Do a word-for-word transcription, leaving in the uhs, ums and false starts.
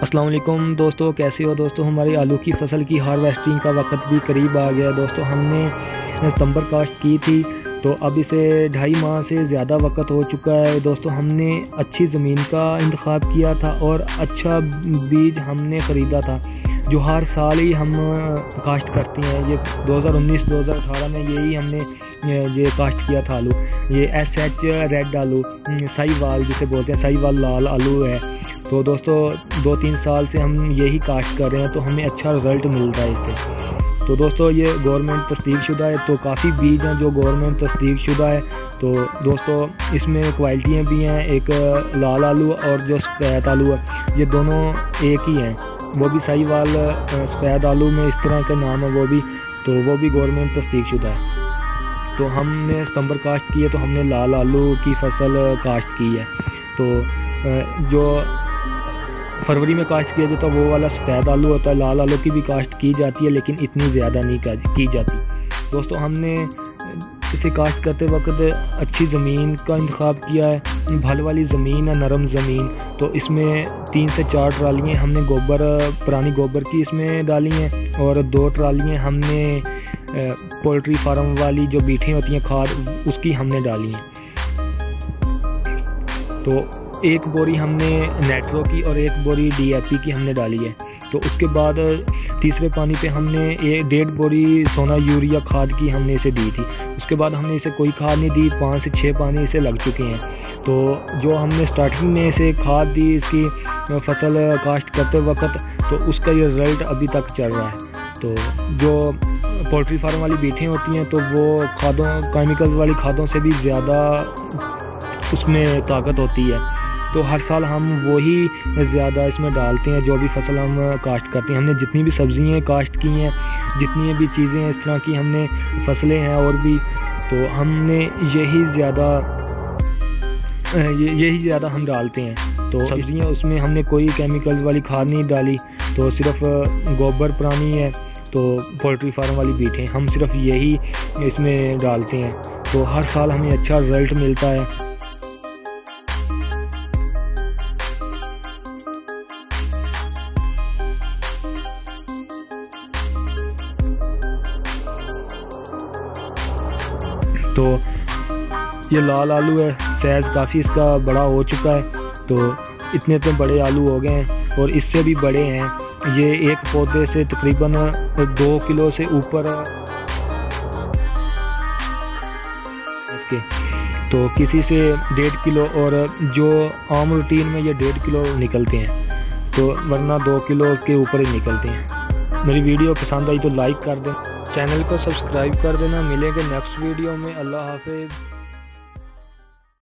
अस्सलाम वालेकुम दोस्तों, कैसे हो दोस्तों। हमारी आलू की फसल की हार्वेस्टिंग का वक्त भी करीब आ गया दोस्तों। हमने सितंबर काश्त की थी तो अब इसे ढाई माह से ज़्यादा वक्त हो चुका है दोस्तों। हमने अच्छी ज़मीन का इंतखाब किया था और अच्छा बीज हमने ख़रीदा था जो हर साल ही हम काश्त करते हैं। ये दो हज़ार उन्नीस दो हज़ार अठारह में यही हमने ये काश्त किया था आलू। ये एस एच रेड आलू, साहीवाल जिसे बोलते हैं, साहीवाल लाल आलू है। तो दोस्तों दो तीन साल से हम यही काश्त कर रहे हैं तो हमें अच्छा रिज़ल्ट मिल रहा है इससे। तो दोस्तों ये गवर्नमेंट तस्दीक शुदा है, तो काफ़ी बीज हैं जो गवर्नमेंट तस्दीक शुदा है। तो दोस्तों इसमें क्वालिटियाँ भी हैं, एक लाल आलू और जो सफ़ेद आलू है ये दोनों एक ही हैं। वो भी साहीवाल सफ़ेद आलू में इस तरह का नाम है वो भी, तो वो भी गवर्नमेंट तस्दीक शुदा है। तो हमने सितंबर काश्त की है तो हमने लाल आलू की फसल काश्त की है। तो जो फरवरी में काश्त किया जाता है वो वाला सफ़ेद आलू होता है। लाल आलू की भी काश्त की जाती है लेकिन इतनी ज़्यादा नहीं की जाती दोस्तों। हमने इसे काश्त करते वक्त अच्छी ज़मीन का इंतखाब किया है। भल वाली ज़मीन है, नरम ज़मीन। तो इसमें तीन से चार ट्रालियाँ हमने गोबर, पुरानी गोबर की इसमें डाली हैं और दो ट्रालियाँ हमने पोल्ट्री फार्म वाली जो बीठें होती हैं खाद उसकी हमने डाली हैं। तो एक बोरी हमने नेट्रो की और एक बोरी डी ए पी की हमने डाली है। तो उसके बाद तीसरे पानी पे हमने एक डेढ़ बोरी सोना यूरिया खाद की हमने इसे दी थी। उसके बाद हमने इसे कोई खाद नहीं दी, पाँच से छः पानी इसे लग चुके हैं। तो जो हमने स्टार्टिंग में इसे खाद दी इसकी फसल काश्त करते वक्त, तो उसका ये रिज़ल्ट अभी तक चल रहा है। तो जो पोल्ट्री फार्म वाली बीठें होती हैं तो वो खादों केमिकल वाली खादों से भी ज़्यादा उसमें ताकत होती है। तो हर साल हम वही ज़्यादा इसमें डालते हैं जो भी फसल हम काश्त करते हैं। हमने जितनी भी सब्ज़ियाँ काश्त की हैं, जितनी भी चीज़ें हैं इस तरह की हमने फसलें हैं और भी, तो हमने यही ज़्यादा यही ज़्यादा हम डालते हैं। तो सब्ज़ियाँ उसमें हमने कोई केमिकल वाली खाद नहीं डाली, तो सिर्फ गोबर पुरानी है तो पोल्ट्री फार्म वाली बीठें हम सिर्फ यही इसमें डालते हैं। तो हर साल हमें अच्छा रिज़ल्ट मिलता है। तो ये लाल आलू है, साइज़ काफ़ी इसका बड़ा हो चुका है। तो इतने इतने बड़े आलू हो गए हैं और इससे भी बड़े हैं। ये एक पौधे से तकरीबन दो किलो से ऊपर इसके, तो किसी से डेढ़ किलो और जो आम रूटीन में ये डेढ़ किलो निकलते हैं, तो वरना दो किलो के ऊपर ही निकलते हैं। मेरी वीडियो पसंद आई तो लाइक कर दें, चैनल को सब्सक्राइब कर देना। मिलेंगे नेक्स्ट वीडियो में। अल्लाह हाफिज़।